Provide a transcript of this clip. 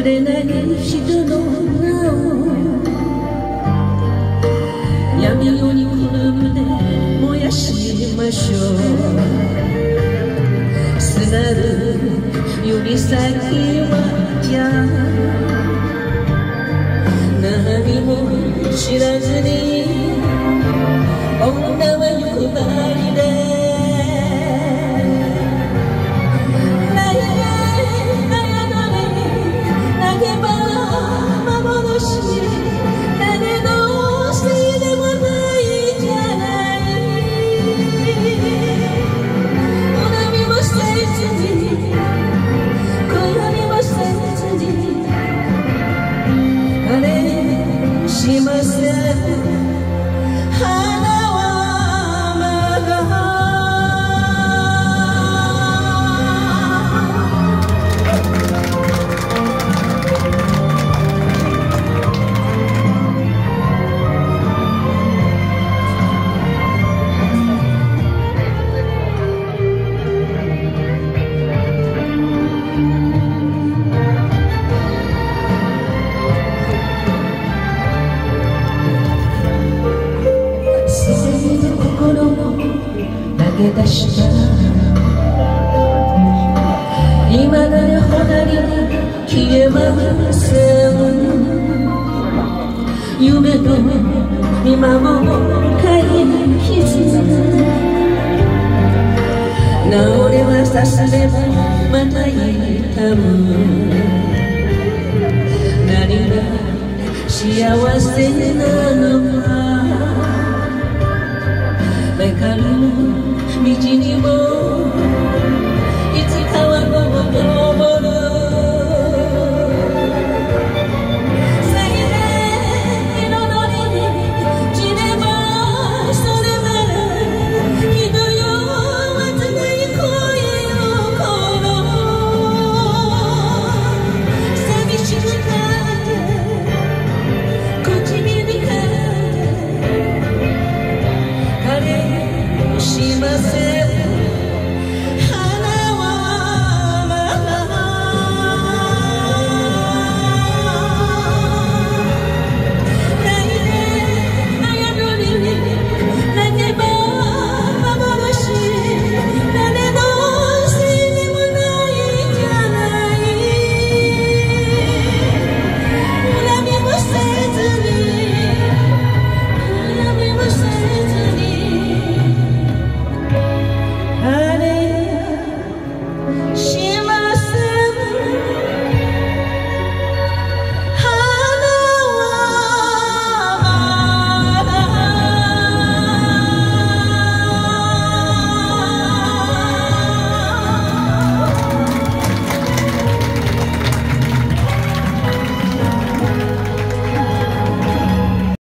眠れない人の名を闇夜にこの胸燃やしましょう。すがる指先はや何も知らずに女は欲張りでしません。花はまだ投げ出した未だに離れ消えません。夢の今も深い傷治れはさすればまた痛む。何が幸せなのかわかる道にも